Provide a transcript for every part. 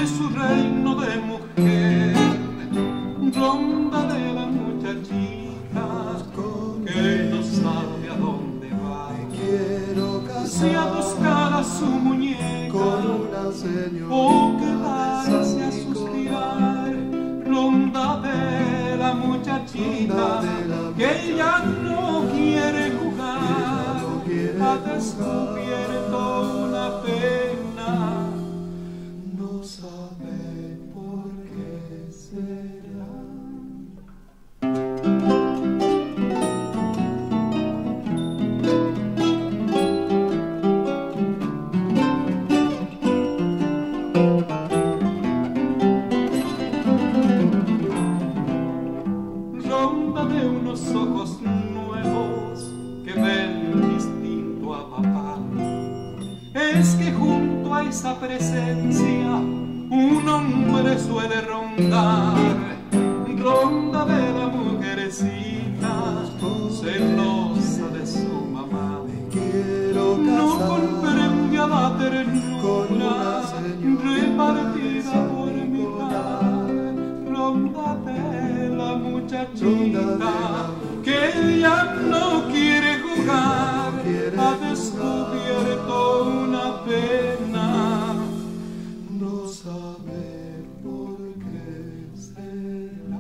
de su reino de mujer, ronda de la muchachita que no sabe a dónde va. Si a buscar a su muñeca con una señora o quedarse a suspirar, ronda de la muchachita que ya no quiere jugar, ha descubierto una pena, no sabe por qué será. Ronda de unos ojos nuevos que ven distinto a papá. Es que junto a esa presencia un hombre suele rondar, ronda de la mujercita celosa de su mamá. No comprende a la ternura repartida por mitad, ronda de la muchachita que ya no quiere jugar, ha descubierto una pena, no sabe por qué será.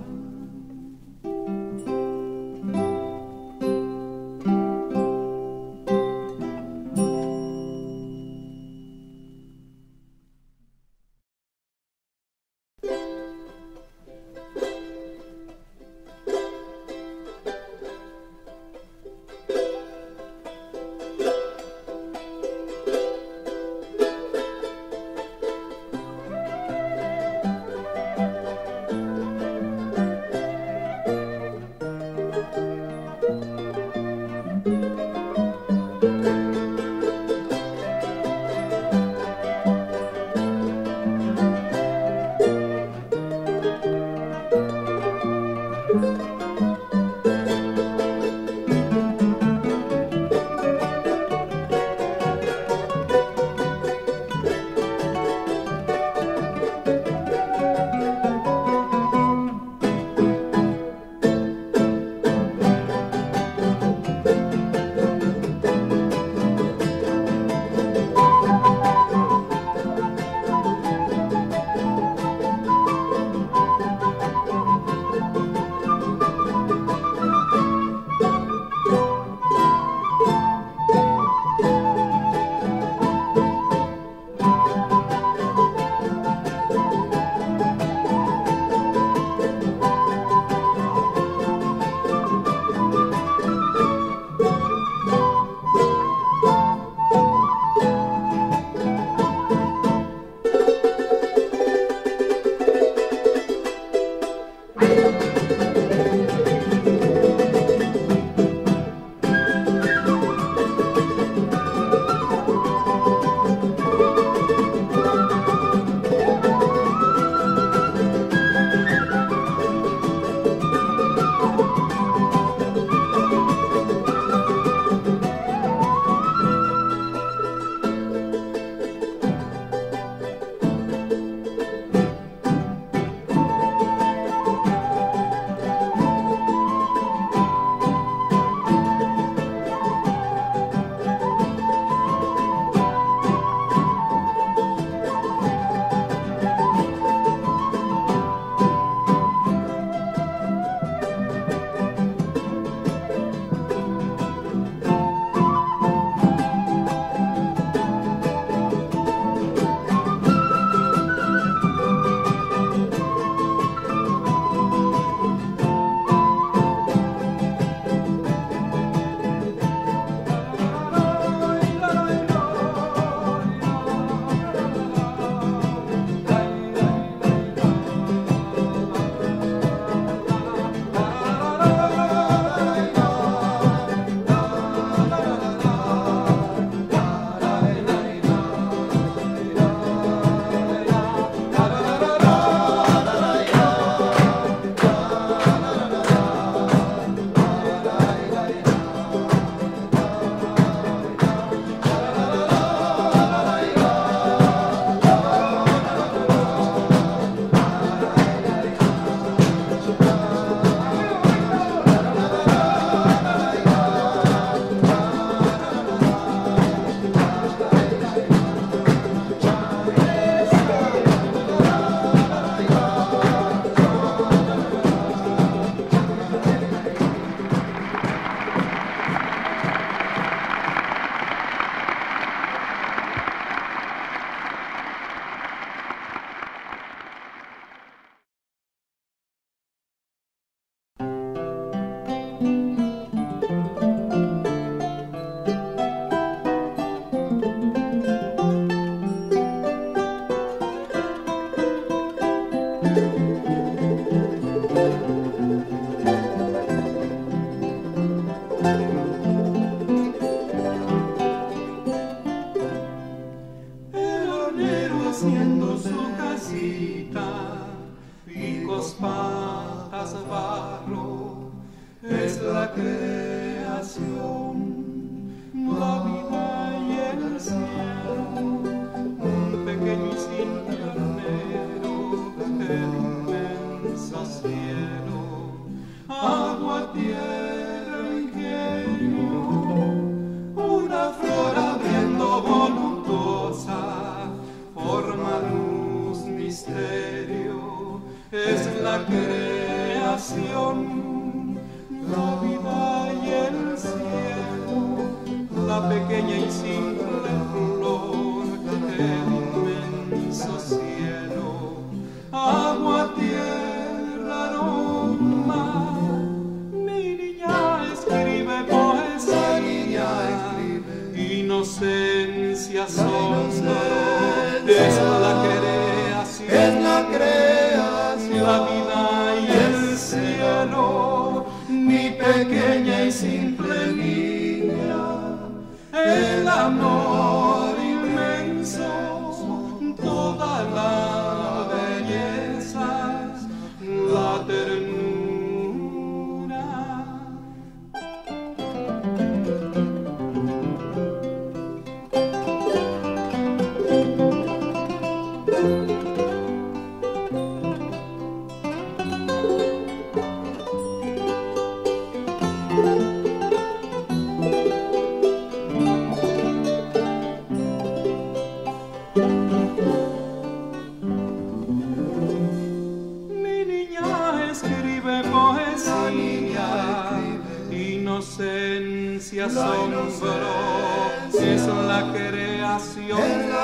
Haciendo su casita, picos, patas, barro, es la creación, la vida y el cielo, un pequeño y simple hornero, el inmenso cielo, agua, tierra y genio, una flor abriendo voluptuosa, forma, luz, misterio, es la creación, la vida y el cielo, la pequeña y simple flor del inmenso cielo, agua, tierra, aroma. Mi niña escribe poesía, inocencia, asombro. Es la creación, la vida y el cielo, mi pequeña y simple niña, el amor inmenso, toda la belleza, la ternura. Inocencia, asombro, es la creación,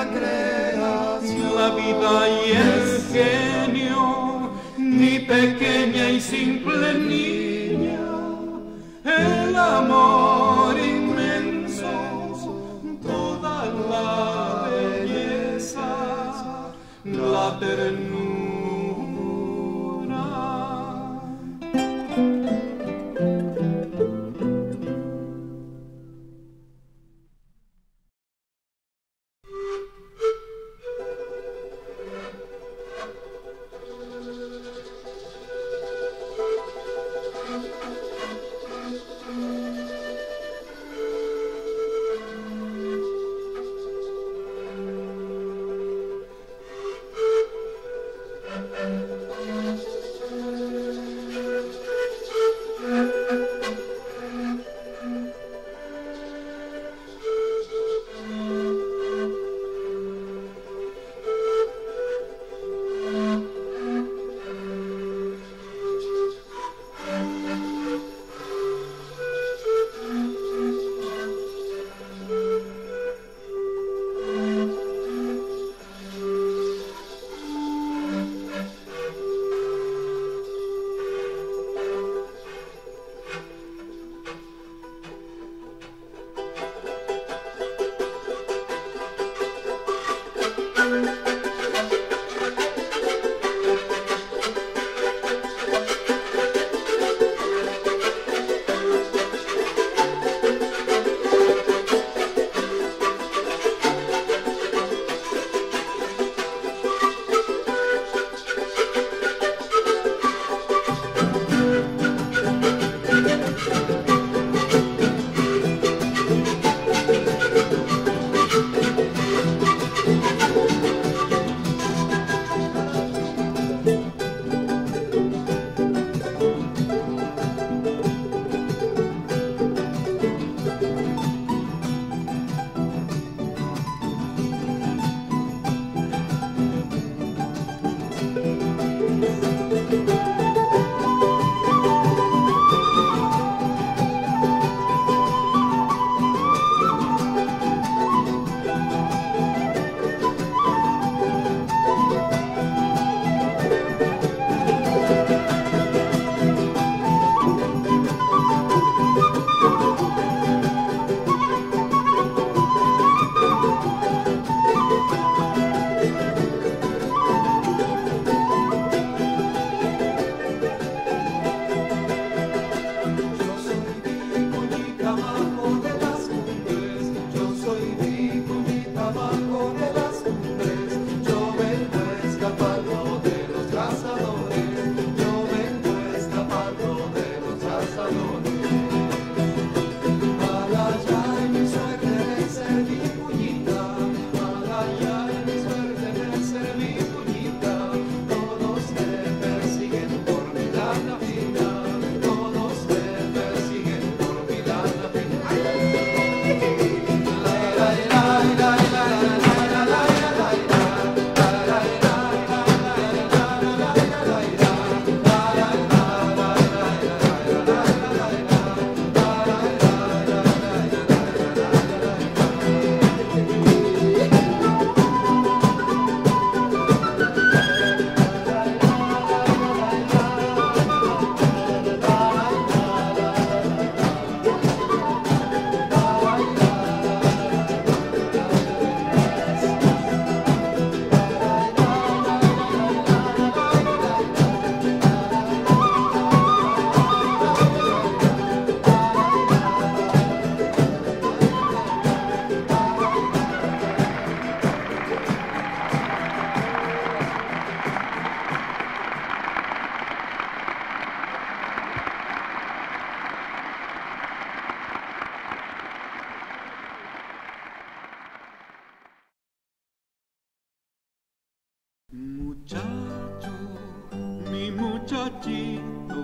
la vida y el genio, mi pequeña y simple niña, el amor inmenso, toda la belleza, la ternura. muchacho, mi muchachito,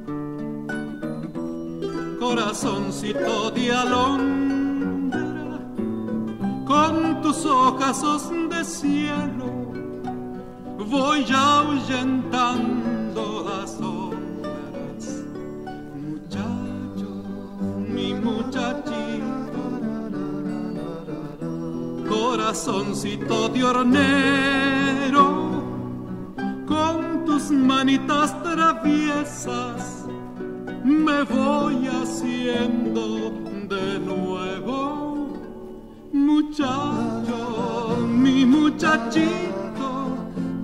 corazoncito de alondra, con tus ojazos de cielo, voy ahuyentando las sombras. Muchacho, mi muchachito, corazoncito de hornero, con tus manitas traviesas, me voy haciendo de nuevo. Muchacho, mi muchachito,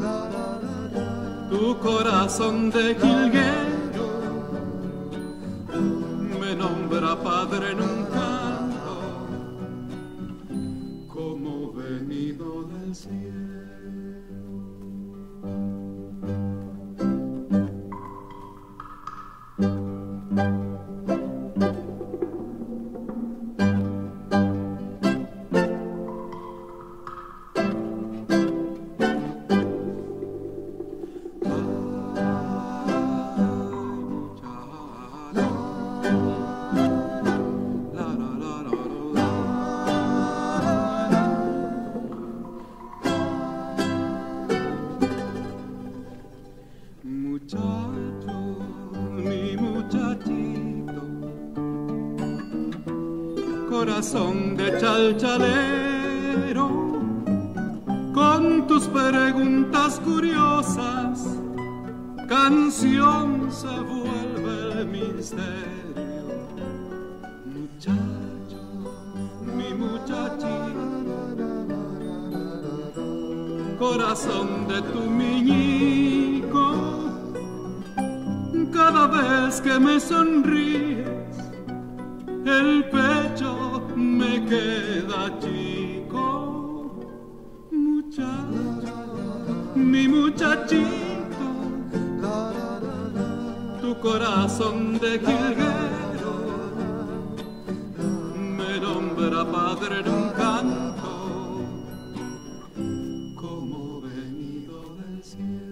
tu corazón de jilguero me nombra padre en un canto, como venido del cielo. Corazón de chalchalero, con tus preguntas curiosas, canción se vuelve el misterio. Muchacho, mi muchachito, corazón de tu miñico, cada vez que me sonríes, el pecho me queda chico. Muchacho, mi muchachito, tu corazón de jilguero me nombra padre en un canto, como venido del cielo.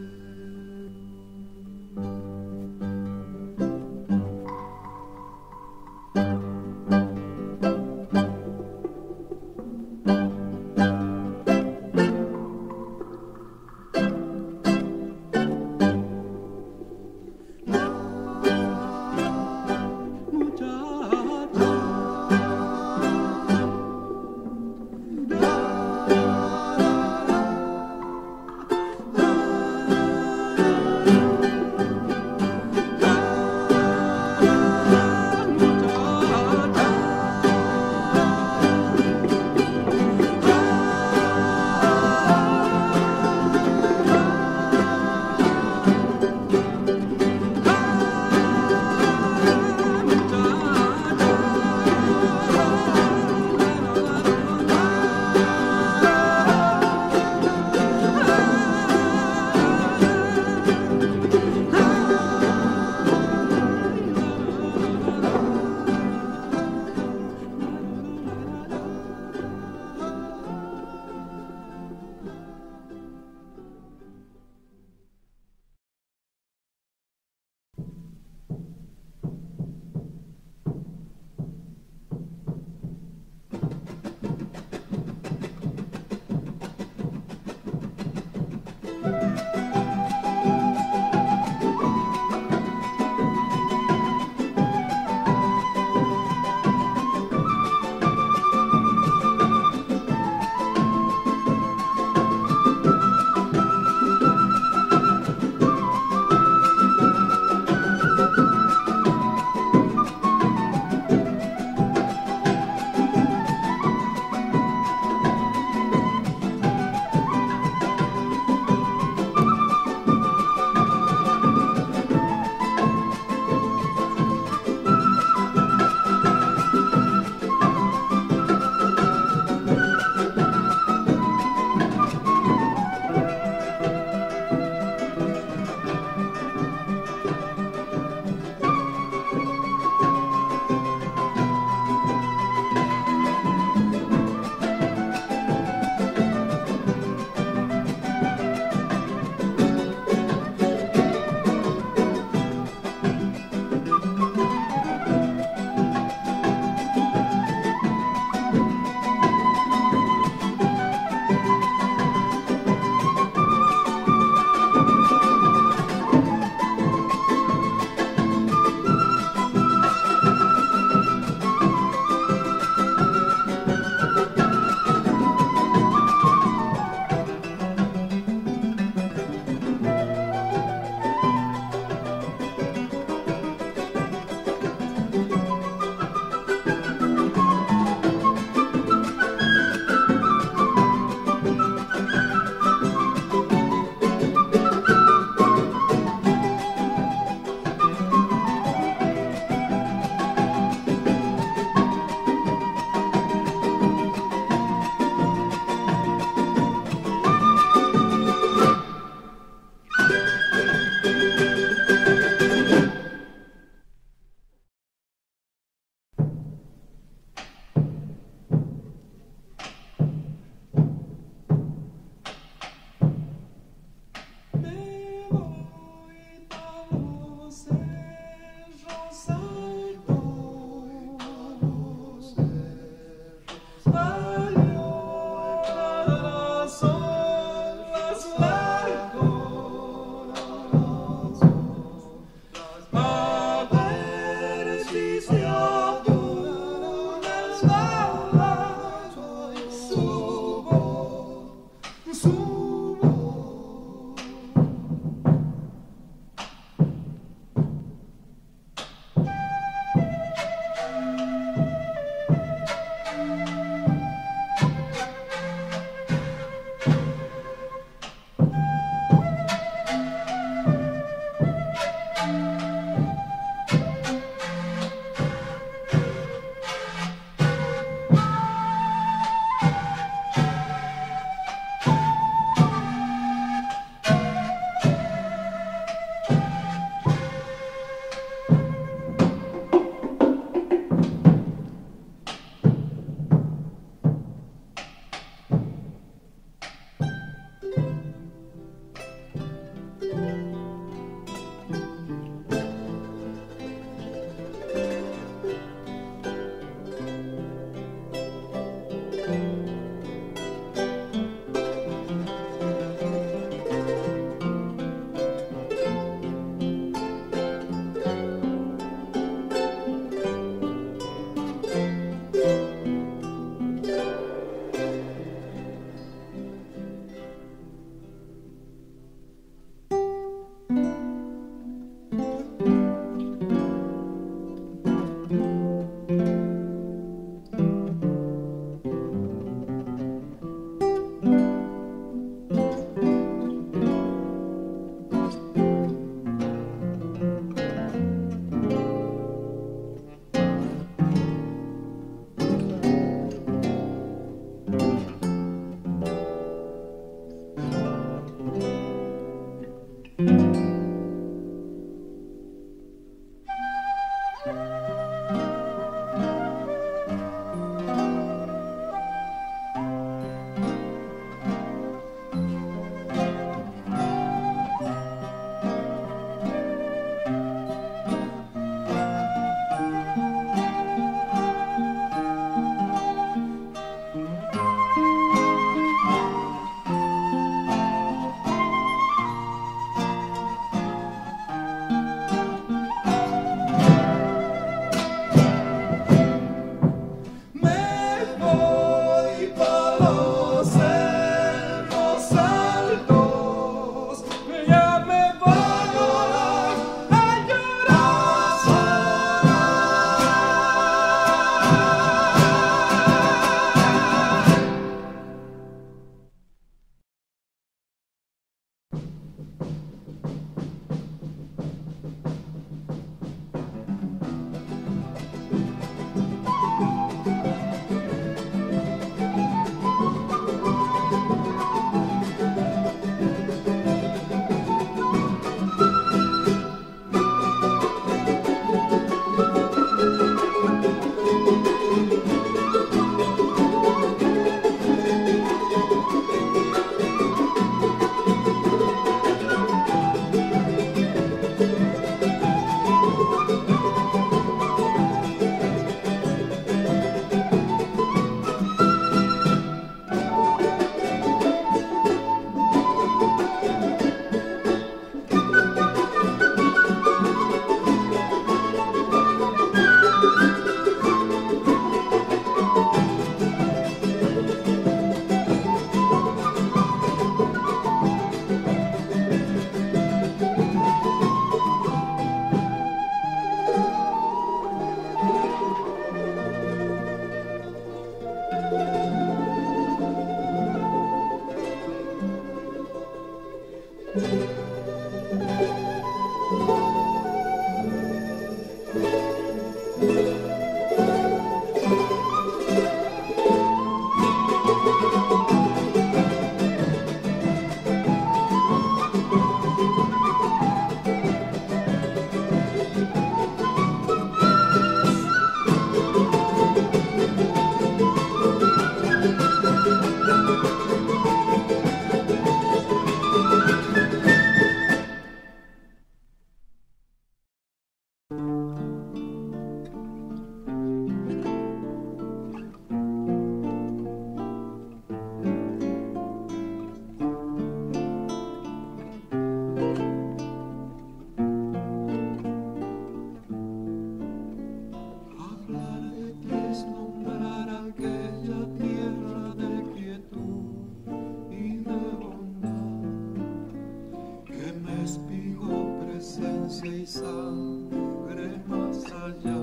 respiro presencia y sangre más allá.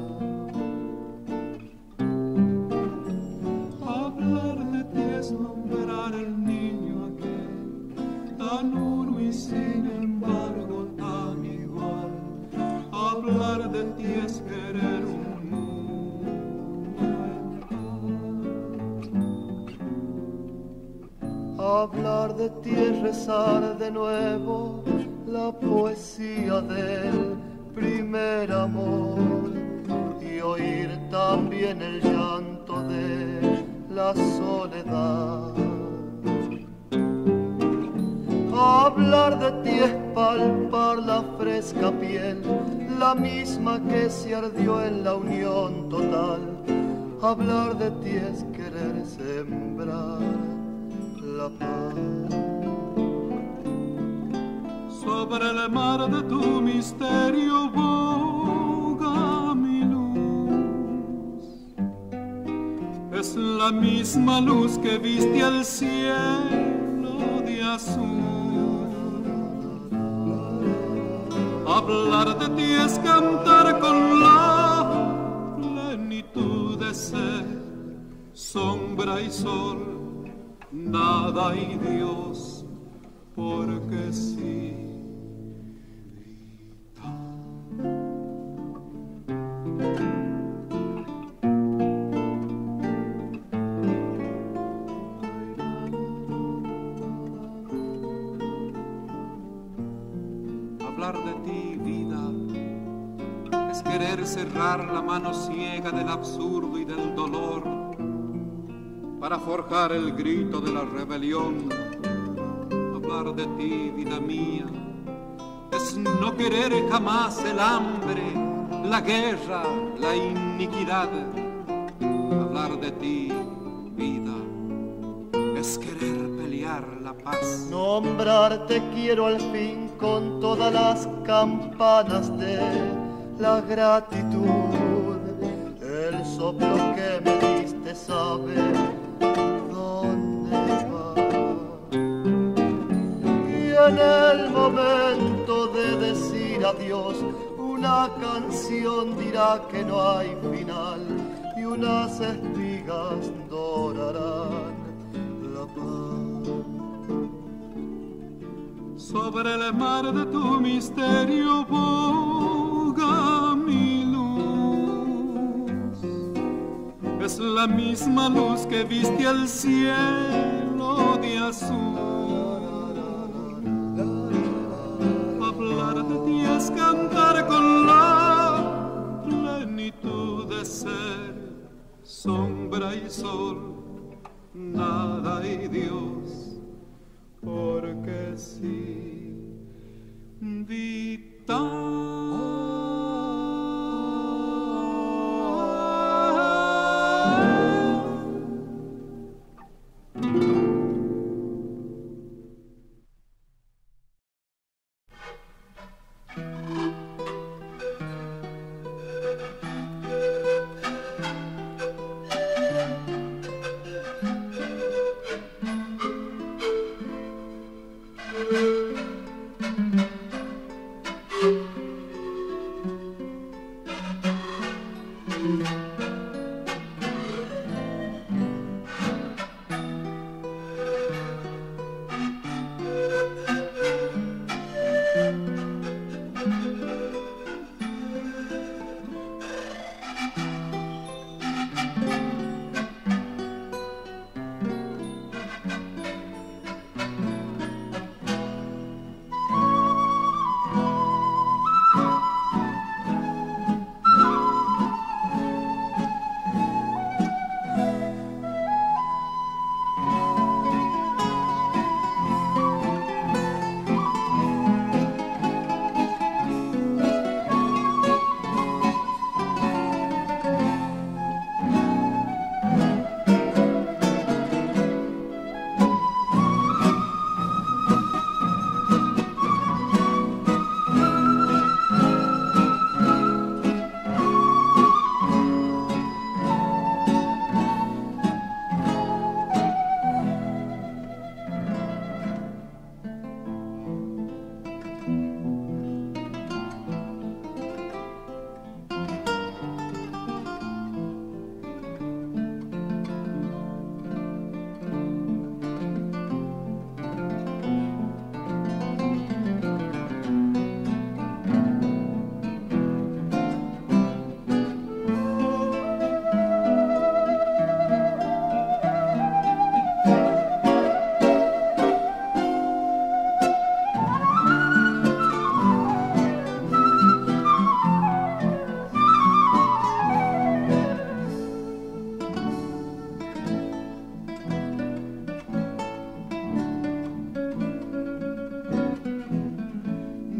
Hablar de ti es nombrar el niño aquel, tan uno y sin embargo tan igual. Hablar de ti es querer un mundo en paz. Hablar de ti es rezar de nuevo la poesía del primer amor y oír también el llanto de la soledad. Hablar de ti es palpar la fresca piel, la misma que se ardió en la unión total. Hablar de ti es querer sembrar la paz. Sobre el mar de tu misterio boga mi luz. Es la misma luz que viste al cielo de azul. Hablar de ti es cantar con la plenitud de ser, sombra y sol, nada y Dios, porque sí. Hablar de ti, vida, es querer cerrar la mano ciega del absurdo y del dolor para forjar el grito de la rebelión. Hablar de ti, vida mía, es no querer jamás el hambre, la guerra, la iniquidad. Hablar de ti, vida, es querer pelear la paz. Nombrarte quiero al fin con todas las campanas de la gratitud. El soplo que me diste sabe dónde va. Y en el momento de decir adiós, una canción dirá que no hay final y unas espigas dorarán la paz. Sobre el mar de tu misterio boga mi luz. Es la misma luz que viste al cielo de azul. Hablar de ti es cantar con la plenitud de ser, sombra y sol, nada y Dios, porque sí, vital.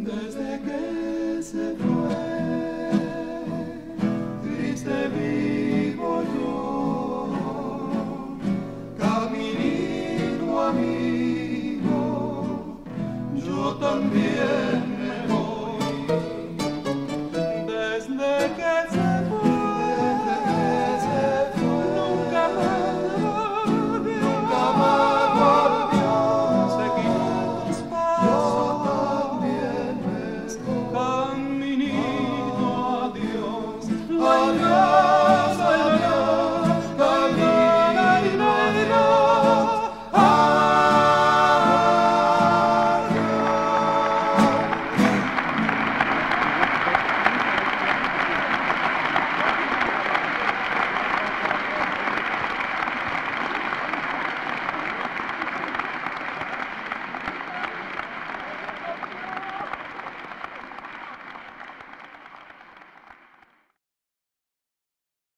desde que se fue.